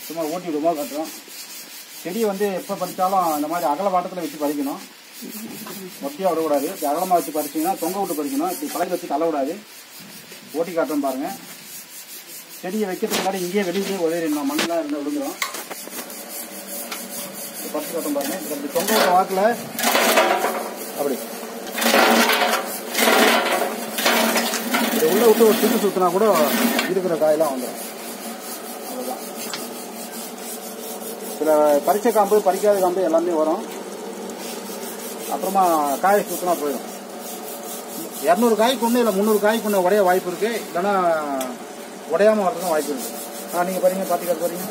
சும்மா ஓட்டி விடுவோம் கட்டுறோம். செடியை வந்து எப்போ பறித்தாலும் இந்த மாதிரி அகல வாட்டத்தில் வச்சு பறிக்கணும். மொட்டையாக விடக்கூடாது. இப்படி அகலமாக வச்சு பறிச்சிங்கன்னா தொங்க விட்டு பறிக்கணும். இப்படி பழகி வச்சு தள்ளக்கூடாது. ஓட்டி காட்டுறோம் பாருங்கள். செடியை வைக்கிறதுக்கு முன்னாடி இங்கேயே வெளியே உதறிடணும். மண்ணெலாம் இருந்தால் விழுந்துடும். பறிச்சு காட்டும் பாருங்க. இப்படி தொங்க விட்ட வாக்கில் அப்படி இதை உள்ள விட்டு ஒரு சுற்றி சுற்றினா கூட இருக்கிற காயெல்லாம் வந்துடும். அவ்வளோதான். சில பறிச்ச காம்பு பறிக்காத காம்பு எல்லாமே வரும். அப்புறமா காயை சுற்றினா போயிடும். 200 காய்க்கு ஒன்று இல்லை 300 காய்க்கு ஒன்று உடைய வாய்ப்பு இருக்குது. இல்லைன்னா உடையாமல் வரதுக்கும் வாய்ப்பு இருக்குது. நீங்கள் பாருங்க பார்த்துக்க போகிறீங்க.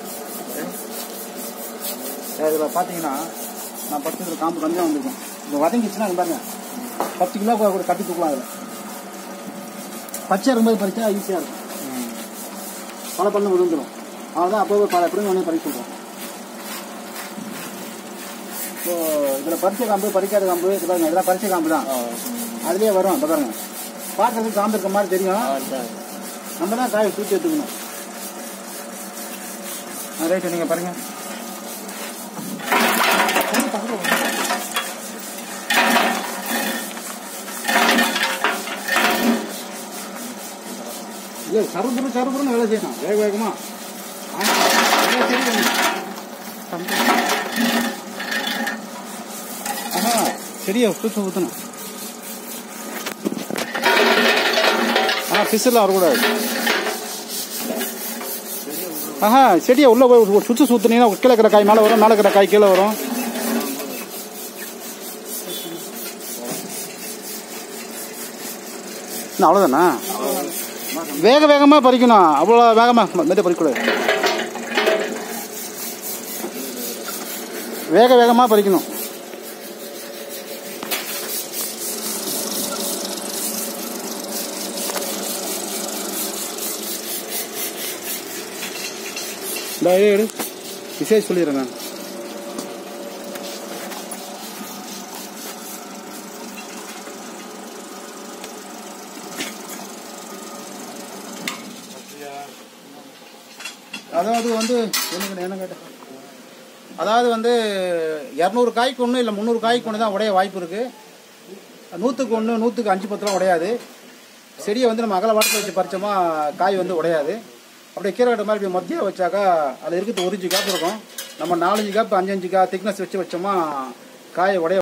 இதில் பார்த்தீங்கன்னா நான் 10 காம்பு கம்மியாக வந்துருக்கேன். இப்போ வதங்கிச்சுன்னா பாருங்க 10 கிலோ கூட கட்டி தூக்கலாம். அதில் பச்சை இருக்கும்போது பறிச்சா ஈஸியாக இருக்கும். பல பண்ணு விழுந்துடும். அவ்வளோதான். அப்போது பல எப்படி ஒன்றே பறிச்சு விடுவோம். ஸோ இதில் பறிச்ச காம்பு பறிக்காத காம்பு இது பாருங்க. இதெல்லாம் பறிச்ச காம்பு தான். அதுலேயே வரும். இப்போ பாருங்க பார்க்கறதுக்கு காம்பு இருக்க மாதிரி தெரியும். நம்ம தான் காயை தூக்கி எடுத்துக்கணும். ரைட்டு. நீங்கள் பாருங்க. இல்லை சருப்புன்னு வேலை செய்யணும். வேக வேகமா செடியை சுற்றி ஊற்றணும். பிசிலாம் வரக்கூடாது. செடியை உள்ள போய் சுற்றி சுற்றினீங்கன்னா கீழே இருக்கிற காய் மேலே வரும். மேலே இருக்கிற காய் கீழே வரும். அவ்வளோதானா? வேக வேகமாக பறிக்கணும். அவ்வளோ வேகமாக மெது பறிக்கூடாது. வேக வேகமாக பறிக்கணும். எடு விசேஷ் சொல்லிடுறேன் நான். அதாவது வந்து என்ன கேட்டேன். அதாவது வந்து 200 காய்க்கு ஒன்று இல்லை 300 காய்க்கு ஒன்று தான் உடைய வாய்ப்பு இருக்குது. 100க்கு 1 100க்கு 5 10 உடையாது. செடியை வந்து நம்ம அகல வாட்டத்தில் வச்சு பறிச்சோமா காய் வந்து உடையாது. அப்படியே கீரை கட்ட மாதிரி இப்படி மத்தியாக வச்சாக்கா அதில் இருக்கிறது 1 இன்ச்சு கேப் இருக்கும். நம்ம 4 இன்ச்சு கேப் 5 இன்ச்சு திக்னஸ் வச்சு வச்சோமா காயை உடைய